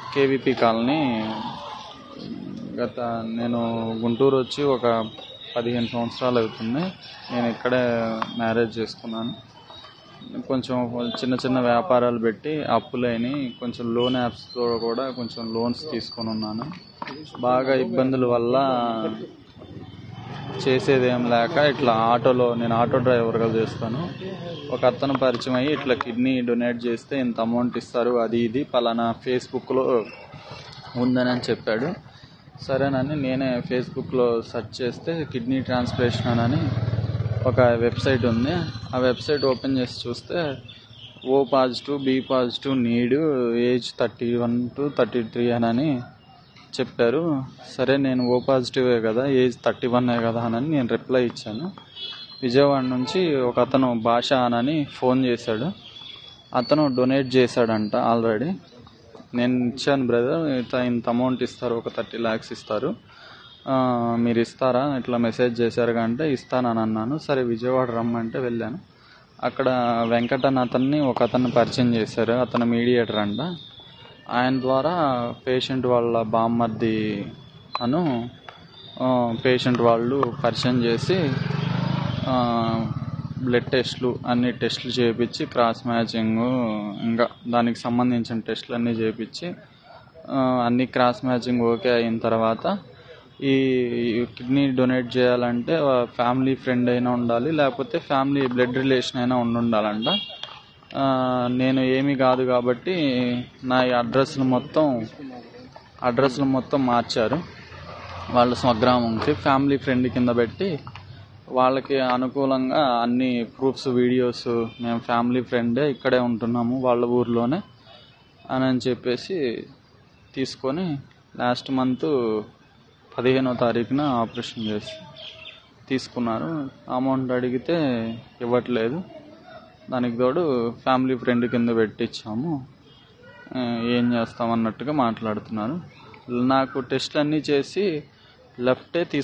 KVP colony. నేను గుంటూరు వచ్చి ఒక 15 సంవత్సరాలు అవుతుంది. నేను ఇక్కడే మ్యారేజ్ చేసుకున్నాను. కొంచెం చిన్న చిన్న వ్యాపారాలు పెట్టి అప్పులైన కొంచెం లోన్ యాప్స్తో కూడా కొంచెం లోన్స్ తీసుకొని ఉన్నాను. బాగా ఇబ్బందుల వల్ల చేసేదేం లేక ఇట్లా నేను ఆటో డ్రైవర్గా చేస్తాను. ఒక అతను పరిచయం అయ్యి ఇట్లా కిడ్నీ డొనేట్ చేస్తే ఇంత అమౌంట్ ఇస్తారు, అది ఇది పలానా ఫేస్బుక్లో ఉందని చెప్పాడు. సరేనని నేనే ఫేస్బుక్లో సెర్చ్ చేస్తే కిడ్నీ ట్రాన్స్ప్లాంటేషన్ అని ఒక వెబ్సైట్ ఉంది. ఆ వెబ్సైట్ ఓపెన్ చేసి చూస్తే O positive, B positive, need, age 31 to 33 అని చెప్పారు. సరే నేను O పాజిటివే కదా, ఏజ్ 31 కదా అని నేను రిప్లై ఇచ్చాను. విజయవాడ నుంచి ఒక అతను భాష అని ఫోన్ చేశాడు. అతను డొనేట్ చేశాడంట ఆల్రెడీ. నేను ఇచ్చాను, బ్రదర్ ఇంత అమౌంట్ ఇస్తారు, ఒక 30 lakhs ఇస్తారు, మీరు ఇస్తారా, ఇట్లా మెసేజ్ చేశారు అంటే ఇస్తానని అన్నాను. సరే విజయవాడ రమ్మంటే వెళ్ళాను. అక్కడ వెంకటన్ అతన్ని ఒక అతన్ని పరిచయం చేశారు. అతను మీడియేటర్ అంట. ఆయన ద్వారా పేషెంట్ వాళ్ళ బామ్మర్ది పేషెంట్ వాళ్ళు పరిచయం చేసి బ్లడ్ టెస్ట్లు అన్ని టెస్టులు చేయించి క్రాస్ మ్యాచింగ్ ఇంకా దానికి సంబంధించిన టెస్టులు అన్నీ చేయించి అన్ని క్రాస్ మ్యాచింగ్ ఓకే అయిన తర్వాత ఈ కిడ్నీ డొనేట్ చేయాలంటే ఫ్యామిలీ ఫ్రెండ్ అయినా ఉండాలి, లేకపోతే ఫ్యామిలీ బ్లడ్ రిలేషన్ అయినా ఉండాలంట. నేను ఏమీ కాదు కాబట్టి నా అడ్రస్లు మొత్తం మార్చారు. వాళ్ళ స్వగ్రామంకి ఫ్యామిలీ ఫ్రెండ్ కింద పెట్టి వాళ్ళకి అనుకూలంగా అన్ని ప్రూఫ్స్, వీడియోస్, మేము ఫ్యామిలీ ఫ్రెండే ఇక్కడే ఉంటున్నాము వాళ్ళ ఊర్లోనే అని చెప్పేసి తీసుకొని లాస్ట్ మంత్ 15వ తారీఖున ఆపరేషన్ చేసి తీసుకున్నారు. అమౌంట్ అడిగితే ఇవ్వట్లేదు. దానికి తోడు ఫ్యామిలీ ఫ్రెండ్ కింద పెట్టించాము, ఏం చేస్తామన్నట్టుగా మాట్లాడుతున్నారు. నాకు టెస్ట్లు అన్నీ చేసి లెఫ్టే